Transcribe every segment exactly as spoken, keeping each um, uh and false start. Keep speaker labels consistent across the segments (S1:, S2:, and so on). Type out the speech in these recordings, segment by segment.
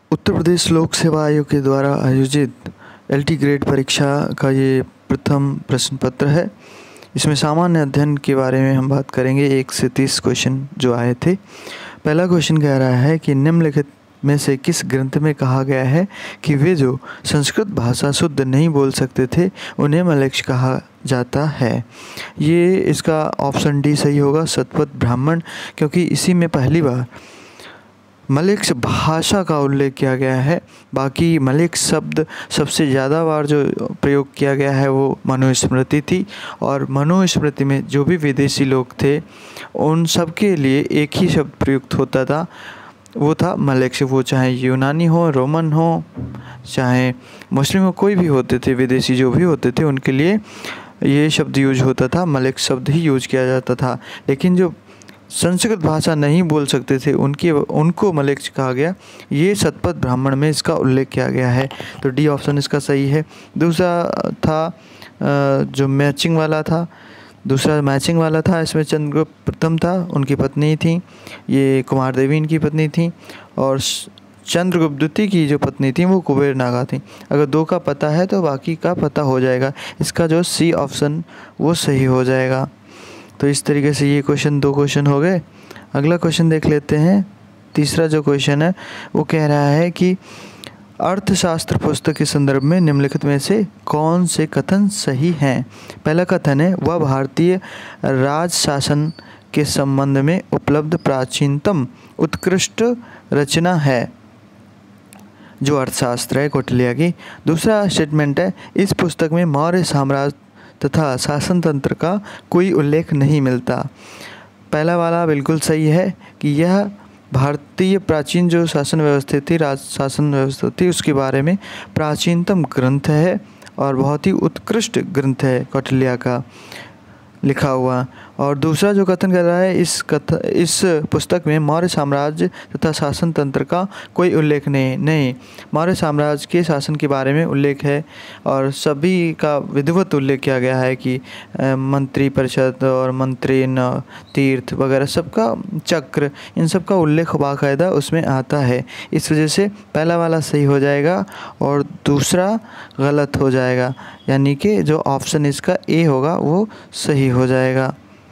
S1: उत्तर प्रदेश लोक सेवा आयोग के द्वारा आयोजित एलटी ग्रेड परीक्षा का ये प्रथम प्रश्न पत्र है। इसमें सामान्य अध्ययन के बारे में हम बात करेंगे। एक से तीस क्वेश्चन जो आए थे। पहला क्वेश्चन कह रहा है कि निम्नलिखित में से किस ग्रंथ में कहा गया है कि वे जो संस्कृत भाषा शुद्ध नहीं बोल सकते थे उन्हें मलेच्छ कहा जाता है। ये इसका ऑप्शन डी सही होगा, शतपथ ब्राह्मण, क्योंकि इसी में पहली बार मलेच्छ भाषा का उल्लेख किया गया है। बाकी मलेच्छ शब्द सबसे ज़्यादा बार जो प्रयोग किया गया है वो मनुस्मृति थी, और मनुस्मृति में जो भी विदेशी लोग थे उन सब के लिए एक ही शब्द प्रयुक्त होता था, वो था मलेच्छ। वो चाहे यूनानी हो, रोमन हो, चाहे मुस्लिम हो, कोई भी होते थे, विदेशी जो भी होते थे उनके लिए ये शब्द यूज होता था, मलेच्छ शब्द ही यूज किया जाता था। लेकिन जो संस्कृत भाषा नहीं बोल सकते थे उनकी उनको मलेच्छ कहा गया। ये शतपथ ब्राह्मण में इसका उल्लेख किया गया है, तो डी ऑप्शन इसका सही है। दूसरा था जो मैचिंग वाला था, दूसरा मैचिंग वाला था, इसमें चंद्रगुप्त प्रथम था, उनकी पत्नी थी, ये कुमार देवी इनकी पत्नी थी, और चंद्रगुप्त द्वितीय की जो पत्नी थी वो कुबेर नागा थी। अगर दो का पता है तो बाकी का पता हो जाएगा। इसका जो सी ऑप्शन वो सही हो जाएगा। तो इस तरीके से ये क्वेश्चन दो क्वेश्चन हो गए। अगला क्वेश्चन देख लेते हैं। तीसरा जो क्वेश्चन है वो कह रहा है कि अर्थशास्त्र पुस्तक के संदर्भ में निम्नलिखित में से कौन से कथन सही हैं। पहला कथन है वह भारतीय राज शासन के संबंध में उपलब्ध प्राचीनतम उत्कृष्ट रचना है, जो अर्थशास्त्र है कौटिल्य की। दूसरा स्टेटमेंट है इस पुस्तक में मौर्य साम्राज्य तथा शासन तंत्र का कोई उल्लेख नहीं मिलता। पहला वाला बिल्कुल सही है कि यह भारतीय प्राचीन जो शासन व्यवस्था थी, राज शासन व्यवस्था थी, उसके बारे में प्राचीनतम ग्रंथ है और बहुत ही उत्कृष्ट ग्रंथ है कौटिल्य का लिखा हुआ। और दूसरा जो कथन कर रहा है इस कथ इस पुस्तक में मौर्य साम्राज्य तथा शासन तंत्र का कोई उल्लेख नहीं नहीं मौर्य साम्राज्य के शासन के बारे में उल्लेख है, और सभी का विधिवत उल्लेख किया गया है कि मंत्री परिषद और मंत्री न तीर्थ वगैरह सबका चक्र, इन सब का उल्लेख बाकायदा उसमें आता है। इस वजह से पहला वाला सही हो जाएगा और दूसरा गलत हो जाएगा, यानी कि जो ऑप्शन इसका ए होगा वो सही हो जाएगा।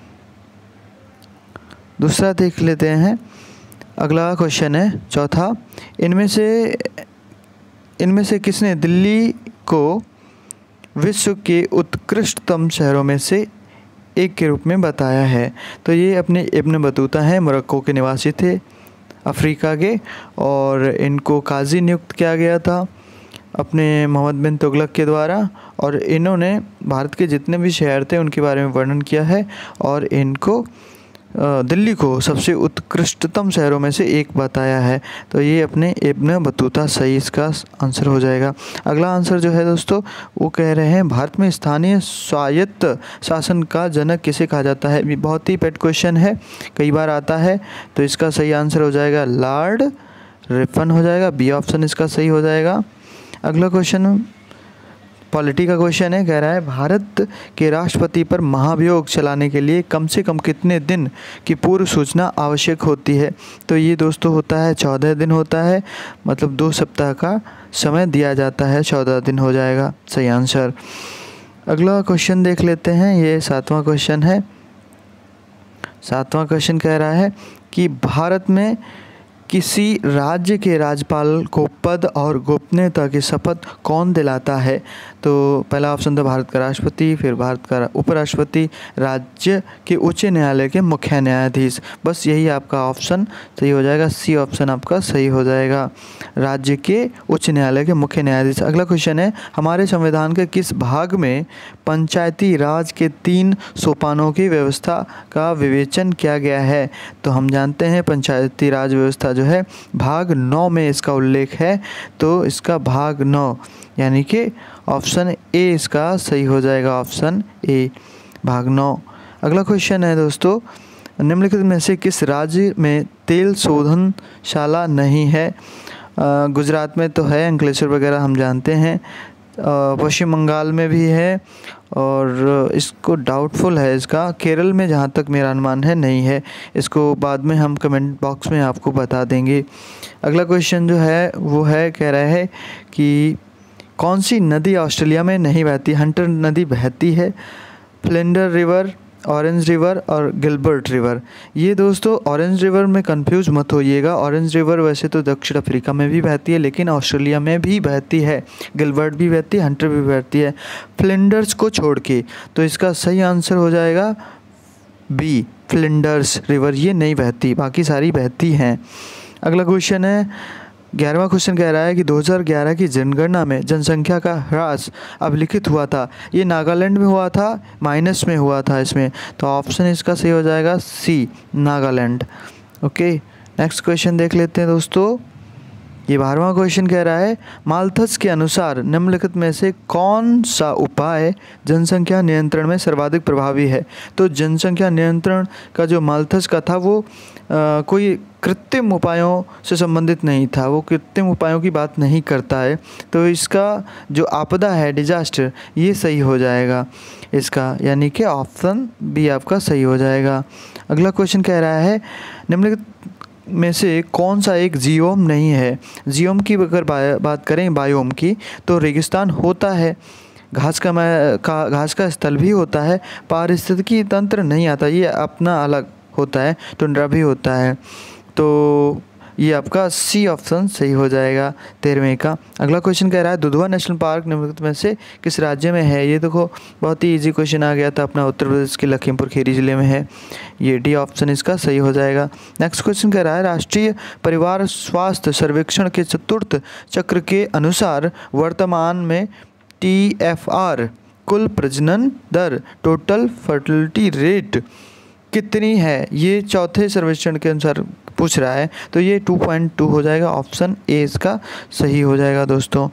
S1: दूसरा देख लेते हैं। अगला क्वेश्चन है चौथा, इनमें से इनमें से किसने दिल्ली को विश्व के उत्कृष्टतम शहरों में से एक के रूप में बताया है। तो ये अपने इब्न बतूता हैं, मोरक्को के निवासी थे, अफ्रीका के, और इनको काजी नियुक्त किया गया था अपने मोहम्मद बिन तुगलक के द्वारा, और इन्होंने भारत के जितने भी शहर थे उनके बारे में वर्णन किया है, और इनको दिल्ली को सबसे उत्कृष्टतम शहरों में से एक बताया है। तो ये अपने इब्न बतूता सही इसका आंसर हो जाएगा। अगला आंसर जो है दोस्तों वो कह रहे हैं भारत में स्थानीय स्वायत्त शासन का जनक किसे कहा जाता है। ये बहुत ही पेट क्वेश्चन है, कई बार आता है, तो इसका सही आंसर हो जाएगा लॉर्ड रिपन हो जाएगा। बी ऑप्शन इसका सही हो जाएगा। अगला क्वेश्चन पॉलिटी का क्वेश्चन है, कह रहा है भारत के राष्ट्रपति पर महाभियोग चलाने के लिए कम से कम कितने दिन की पूर्व सूचना आवश्यक होती है। तो ये दोस्तों होता है चौदह दिन होता है, मतलब दो सप्ताह का समय दिया जाता है, चौदह दिन हो जाएगा सही आंसर। अगला क्वेश्चन देख लेते हैं। ये सातवां क्वेश्चन है। सातवां क्वेश्चन कह रहा है कि भारत में किसी राज्य के राज्यपाल को पद और गोपनीयता की शपथ कौन दिलाता है। तो पहला ऑप्शन था भारत का राष्ट्रपति, फिर भारत का उपराष्ट्रपति, राज्य के उच्च न्यायालय के मुख्य न्यायाधीश। बस यही आपका ऑप्शन सही हो जाएगा। सी ऑप्शन आपका सही हो जाएगा, राज्य के उच्च न्यायालय के मुख्य न्यायाधीश। अगला क्वेश्चन है हमारे संविधान के किस भाग में पंचायती राज के तीन सोपानों की व्यवस्था का विवेचन किया गया है। तो हम जानते हैं पंचायती राज व्यवस्था जो है भाग नौ में इसका उल्लेख है, तो इसका भाग नौ यानी कि ऑप्शन ए इसका सही हो जाएगा, ऑप्शन ए भाग नौ। अगला क्वेश्चन है दोस्तों, निम्नलिखित में से किस राज्य में तेल शोधनशाला नहीं है। गुजरात में तो है, अंकलेश्वर वगैरह हम जानते हैं, पश्चिम बंगाल में भी है और इसको डाउटफुल है इसका, केरल में जहाँ तक मेरा अनुमान है नहीं है। इसको बाद में हम कमेंट बॉक्स में आपको बता देंगे। अगला क्वेश्चन जो है वो है, कह रहा है कि कौन सी नदी ऑस्ट्रेलिया में नहीं बहती? हंटर नदी बहती है, फ्लिंडर रिवर, ऑरेंज रिवर और गिलबर्ट रिवर। ये दोस्तों ऑरेंज रिवर में कंफ्यूज मत होइएगा। ऑरेंज रिवर वैसे तो दक्षिण अफ्रीका में भी बहती है लेकिन ऑस्ट्रेलिया में भी बहती है, गिलबर्ट भी बहती है, हंटर भी बहती है, फ्लिंडर्स को छोड़ के। तो इसका सही आंसर हो जाएगा बी, फ्लिंडर्स रिवर ये नहीं बहती, बाकी सारी बहती हैं। अगला क्वेश्चन है, ग्यारहवां क्वेश्चन कह रहा है कि दो हज़ार ग्यारह की जनगणना में जनसंख्या का ह्रास अभिलिखित हुआ था, ये नागालैंड में हुआ था, माइनस में हुआ था इसमें। तो ऑप्शन इसका सही हो जाएगा C, Nagaland. Okay, next question देख लेते हैं दोस्तों। ये बारहवां क्वेश्चन कह रहा है, माल्थस के अनुसार निम्नलिखित में से कौन सा उपाय जनसंख्या नियंत्रण में सर्वाधिक प्रभावी है? तो जनसंख्या नियंत्रण का जो माल्थस का था वो आ, कोई कृत्रिम उपायों से संबंधित नहीं था, वो कृत्रिम उपायों की बात नहीं करता है। तो इसका जो आपदा है, डिजास्टर, ये सही हो जाएगा इसका, यानी कि ऑप्शन बी आपका सही हो जाएगा। अगला क्वेश्चन कह रहा है, निम्नलिखित में से कौन सा एक जियोम नहीं है? जियोम की अगर बात करें बायोम की, तो रेगिस्तान होता है, घास का, का घास का स्थल भी होता है, पारिस्थितिकी तंत्र नहीं आता, ये अपना अलग होता है, टुंड्रा भी होता है। तो ये आपका सी ऑप्शन सही हो जाएगा तेरहवें का। अगला क्वेश्चन कह रहा है, दुधवा नेशनल पार्क निम्नलिखित में से किस राज्य में है? ये देखो बहुत ही इजी क्वेश्चन आ गया था, अपना उत्तर प्रदेश के लखीमपुर खीरी जिले में है। ये डी ऑप्शन इसका सही हो जाएगा। नेक्स्ट क्वेश्चन कह रहा है, राष्ट्रीय परिवार स्वास्थ्य सर्वेक्षण के चतुर्थ चक्र के अनुसार वर्तमान में टी एफ आर कुल प्रजनन दर, टोटल फर्टिलिटी रेट कितनी है? ये चौथे सर्वेक्षण के अनुसार पूछ रहा है, तो ये टू पॉइंट टू हो जाएगा, ऑप्शन ए इसका सही हो जाएगा दोस्तों।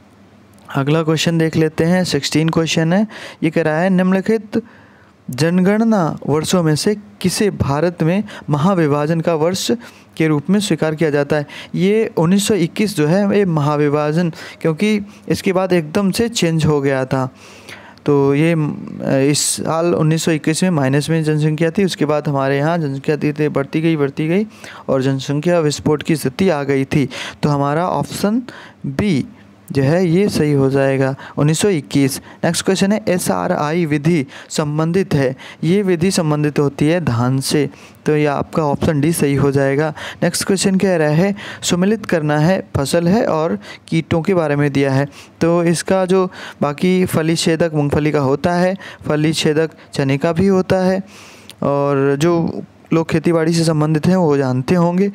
S1: अगला क्वेश्चन देख लेते हैं, सिक्सटीन क्वेश्चन है। ये कह रहा है, निम्नलिखित जनगणना वर्षों में से किसे भारत में महाविभाजन का वर्ष के रूप में स्वीकार किया जाता है? ये उन्नीस सौ इक्कीस जो है ये महाविभाजन, क्योंकि इसके बाद एकदम से चेंज हो गया था। तो ये इस साल उन्नीस सौ इक्कीस में माइनस में जनसंख्या थी, उसके बाद हमारे यहाँ जनसंख्या धीरे बढ़ती गई बढ़ती गई और जनसंख्या विस्फोट की स्थिति आ गई थी। तो हमारा ऑप्शन बी जो है ये सही हो जाएगा, उन्नीस सौ इक्कीस। नेक्स्ट क्वेश्चन है, एस आर आई विधि संबंधित है? ये विधि संबंधित होती है धान से, तो ये आपका ऑप्शन डी सही हो जाएगा। नेक्स्ट क्वेश्चन कह रहा है, सुमिलित करना है फसल है और कीटों के बारे में दिया है। तो इसका जो बाकी फली छेदक मूंगफली का होता है, फली छेदक चने का भी होता है, और जो लोग खेतीबाड़ी से संबंधित हैं वो जानते होंगे,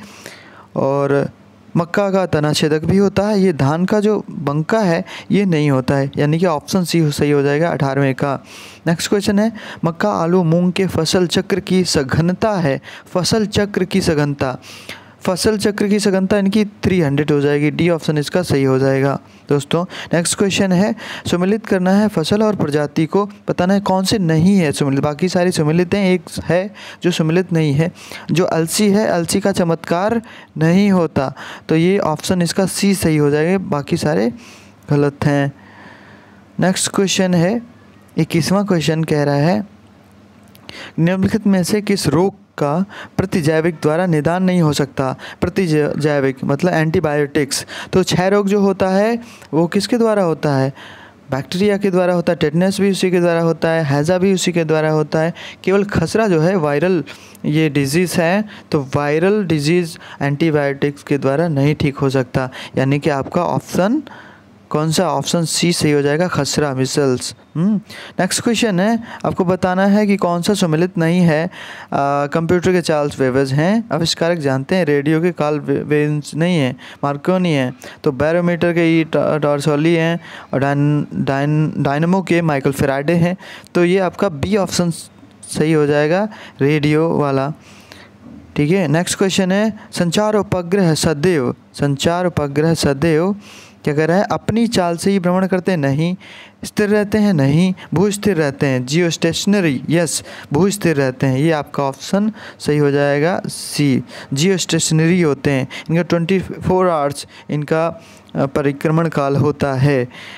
S1: और मक्का का तना छेदक भी होता है। ये धान का जो बंका है ये नहीं होता है, यानी कि ऑप्शन सी सही हो जाएगा अठारहवें का। नेक्स्ट क्वेश्चन है, मक्का आलू मूंग के फसल चक्र की सघनता है, फसल चक्र की सघनता, फसल चक्र की सघनता इनकी तीन सौ हो जाएगी, डी ऑप्शन इसका सही हो जाएगा दोस्तों। नेक्स्ट क्वेश्चन है, सुमिलित करना है फसल और प्रजाति को, बताना है कौन से नहीं है सुमिलित, बाकी सारी सुमिलित हैं, एक है जो सुमिलित नहीं है, जो अलसी है, अलसी का चमत्कार नहीं होता, तो ये ऑप्शन इसका सी सही हो जाएगा, बाकी सारे गलत हैं। नेक्स्ट क्वेश्चन है, इक्कीसवां क्वेश्चन कह रहा है, निम्नलिखित में से किस रोग का प्रतिजैविक द्वारा निदान नहीं हो सकता? प्रतिजैविक मतलब एंटीबायोटिक्स। तो क्षय रोग जो होता है वो किसके द्वारा होता है? बैक्टीरिया के द्वारा होता है, टेटनस भी उसी के द्वारा होता है, हैज़ा भी उसी के द्वारा होता है। केवल खसरा जो है वायरल ये डिजीज़ है, तो वायरल डिजीज़ एंटीबायोटिक्स के द्वारा नहीं ठीक हो सकता, यानी कि आपका ऑप्शन कौन सा? ऑप्शन सी सही हो जाएगा, खसरा, मिसल्स। नेक्स्ट क्वेश्चन है, आपको बताना है कि कौन सा सुमिलित नहीं है। कंप्यूटर के चार्ल्स बेबेज हैं, आविष्कारक जानते हैं, रेडियो के कार्ल वेन्स नहीं है, मार्कोनी है, तो बैरोमीटर के ई टॉर्सोली हैं, और डाइन डाइन डायनमो के माइकल फेराडे हैं। तो ये आपका बी ऑप्शन सही हो जाएगा, रेडियो वाला। ठीक है, नेक्स्ट क्वेश्चन है, संचार उपग्रह सदैव संचार उपग्रह सदैव क्या कर रहा है? अपनी चाल से ही भ्रमण करते हैं? नहीं। स्थिर रहते हैं? नहीं। भू स्थिर रहते हैं? जियो स्टेशनरी, यस, भू स्थिर रहते हैं, ये आपका ऑप्शन सही हो जाएगा सी, जियो स्टेशनरी होते हैं, इनका ट्वेंटी फोर आवर्स इनका परिक्रमण काल होता है।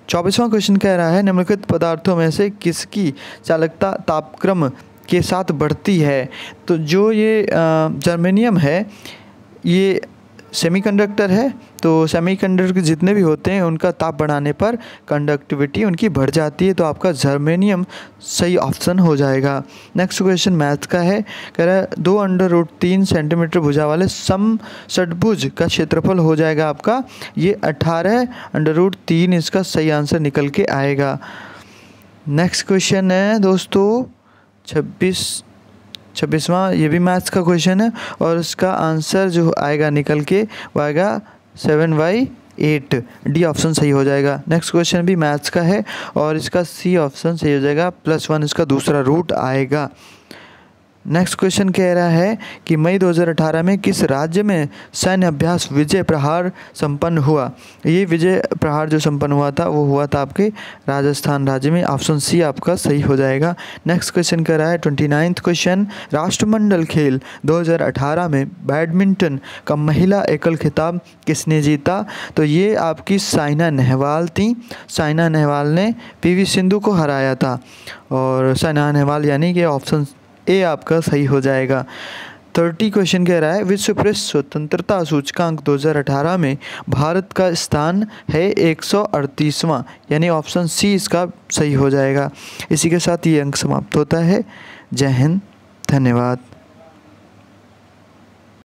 S1: चौबीसवां क्वेश्चन कह रहा है निम्नलिखित पदार्थों में से किसकी चालकता तापक्रम के साथ बढ़ती है। तो जो ये जर्मेनियम है ये सेमीकंडक्टर है, तो सेमीकंडक्टर के जितने भी होते हैं उनका ताप बढ़ाने पर कंडक्टिविटी उनकी बढ़ जाती है, तो आपका जर्मेनियम सही ऑप्शन हो जाएगा। नेक्स्ट क्वेश्चन मैथ का है, कह रहा है दो अंडर रूट तीन सेंटीमीटर भुजा वाले सम षटभुज का क्षेत्रफल हो जाएगा आपका ये अठारह अंडर रूट तीन, इसका सही आंसर निकल के आएगा। नेक्स्ट क्वेश्चन है दोस्तों छब्बीस छब्बीसवां, ये भी मैथ्स का क्वेश्चन है और इसका आंसर जो आएगा निकल के वो आएगा seven by eight, D option सही हो जाएगा। नेक्स्ट क्वेश्चन भी मैथ्स का है और इसका सी ऑप्शन सही हो जाएगा, प्लस वन इसका दूसरा रूट आएगा। नेक्स्ट क्वेश्चन कह रहा है कि मई दो हज़ार अठारह में किस राज्य में सैन्य अभ्यास विजय प्रहार संपन्न हुआ। ये विजय प्रहार जो संपन्न हुआ था वो हुआ था आपके राजस्थान राज्य में, ऑप्शन सी आपका सही हो जाएगा। नेक्स्ट क्वेश्चन कह रहा है ट्वेंटी नाइन्थ क्वेश्चन, राष्ट्रमंडल खेल दो हज़ार अठारह में बैडमिंटन का महिला एकल खिताब किसने जीता। तो ये आपकी साइना नेहवाल थी। साइना नेहवाल ने पीवी सिंधु को हराया था और साइना नेहवाल यानी कि ऑप्शन ए आपका सही हो जाएगा। थर्टी क्वेश्चन कह रहा है विश्व प्रेस स्वतंत्रता सूचकांक दो हज़ार अठारह में भारत का स्थान है एक सौ अड़तीसवां, यानी ऑप्शन सी इसका सही हो जाएगा। इसी के साथ ये अंक समाप्त होता है। जय हिंद, धन्यवाद।